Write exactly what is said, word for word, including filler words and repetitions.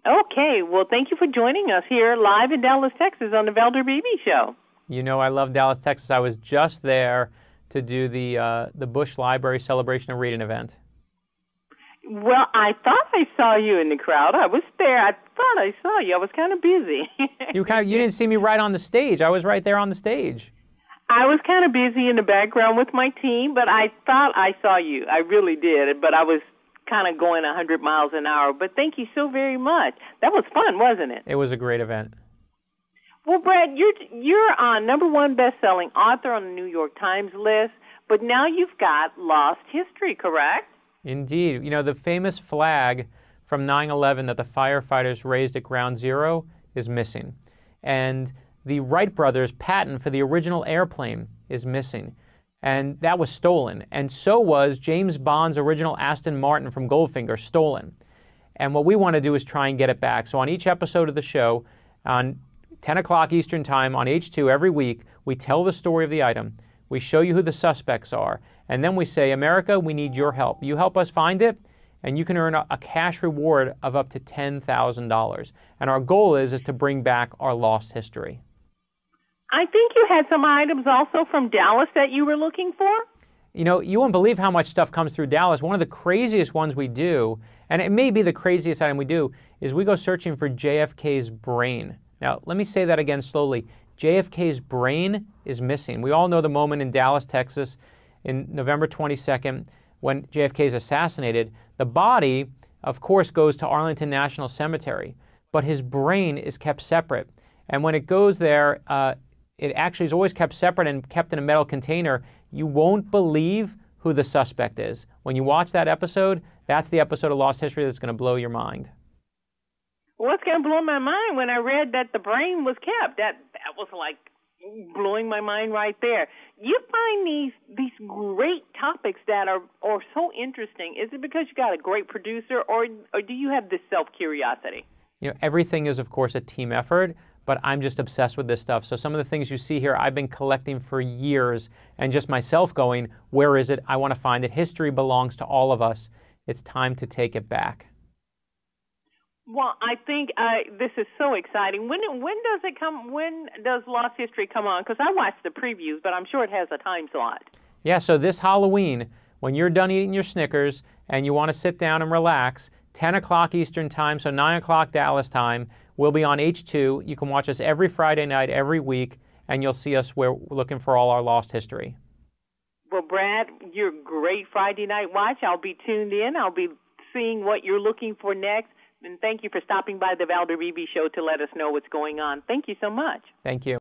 Okay, well, thank you for joining us here live in Dallas, Texas on the Valder Beebe Show. You know I love Dallas, Texas. I was just there to do the uh, the Bush Library Celebration of Reading event. Well, I thought I saw you in the crowd. I was there. I thought I saw you. I was kind of busy. you kind of, you didn't see me right on the stage. I was right there on the stage. I was kind of busy in the background with my team, but I thought I saw you. I really did, but I was kind of going one hundred miles an hour. But thank you so very much. That was fun, wasn't it? It was a great event. Well, Brad, you're you're on number one best-selling author on the New York Times list, but now you've got Lost History, correct? Indeed. You know, the famous flag from nine eleven that the firefighters raised at Ground Zero is missing. And the Wright brothers' patent for the original airplane is missing. And that was stolen. And so was James Bond's original Aston Martin from Goldfinger, stolen. And what we want to do is try and get it back. So on each episode of the show, on ten o'clock Eastern Time on H two every week, we tell the story of the item. We show you who the suspects are. And then we say, America, we need your help. You help us find it, and you can earn a, a cash reward of up to ten thousand dollars. And our goal is, is to bring back our lost history. I think you had some items also from Dallas that you were looking for. You know, you won't believe how much stuff comes through Dallas. One of the craziest ones we do, and it may be the craziest item we do, is we go searching for J F K's brain. Now, let me say that again slowly. J F K's brain is missing. We all know the moment in Dallas, Texas, in November twenty-second, when J F K is assassinated. The body, of course, goes to Arlington National Cemetery, but his brain is kept separate. And when it goes there, uh, it actually is always kept separate and kept in a metal container. You won't believe who the suspect is. When you watch that episode, that's the episode of Lost History that's going to blow your mind. Well, it's going to blow my mind when I read that the brain was kept. That that was like blowing my mind right there. You find these these great topics that are, are so interesting. Is it because you got a great producer, or or do you have this self-curiosity? You know, everything is, of course, a team effort, but I'm just obsessed with this stuff. So some of the things you see here, I've been collecting for years, and just myself going, where is it? I want to find it. History belongs to all of us. It's time to take it back. Well, I think uh, this is so exciting. When when does it come? When does Lost History come on? Because I watched the previews, but I'm sure it has a time slot. Yeah, so this Halloween, when you're done eating your Snickers and you want to sit down and relax, ten o'clock Eastern Time, so nine o'clock Dallas time, we'll be on H two. You can watch us every Friday night, every week, and you'll see us where we're looking for all our lost history. Well, Brad, you're a great Friday night watch. I'll be tuned in. I'll be seeing what you're looking for next. And thank you for stopping by the Valder Beebe Show to let us know what's going on. Thank you so much. Thank you.